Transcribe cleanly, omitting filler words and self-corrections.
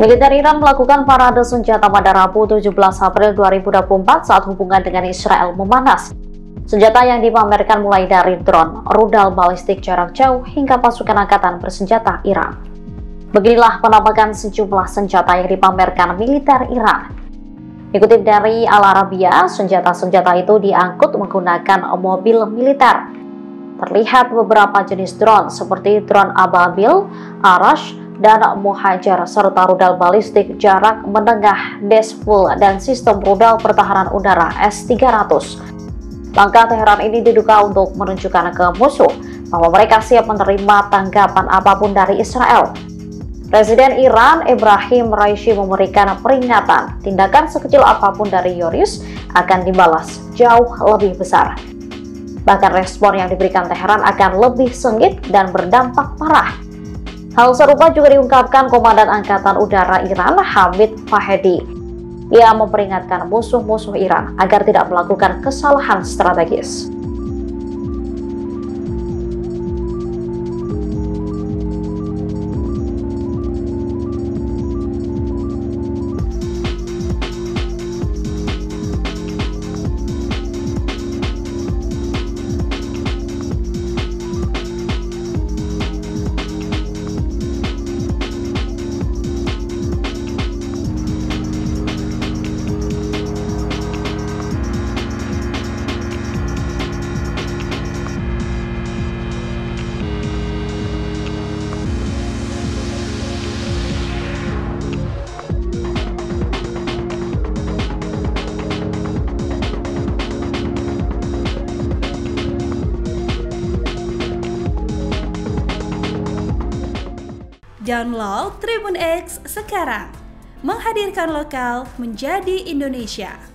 Militer Iran melakukan parade senjata pada Rabu 17 April 2024 saat hubungan dengan Israel memanas. Senjata yang dipamerkan mulai dari drone, rudal balistik jarak jauh, hingga pasukan angkatan bersenjata Iran. Beginilah penampakan sejumlah senjata yang dipamerkan militer Iran. Dikutip dari Al Arabiya, senjata-senjata itu diangkut menggunakan mobil militer. Terlihat beberapa jenis drone seperti drone Ababil, Arash, dan Muhajir, serta rudal balistik jarak menengah Desful dan sistem rudal pertahanan udara S-300. Langkah Teheran ini diduga untuk menunjukkan ke musuh bahwa mereka siap menerima tanggapan apapun dari Israel. Presiden Iran Ebrahim Raisi memberikan peringatan tindakan sekecil apapun dari Yoris akan dibalas jauh lebih besar. Bahkan respon yang diberikan Teheran akan lebih sengit dan berdampak parah. Hal serupa juga diungkapkan Komandan Angkatan Udara Iran Hamid Fahedi. Ia memperingatkan musuh-musuh Iran agar tidak melakukan kesalahan strategis. Download Tribun X sekarang, menghadirkan lokal menjadi Indonesia.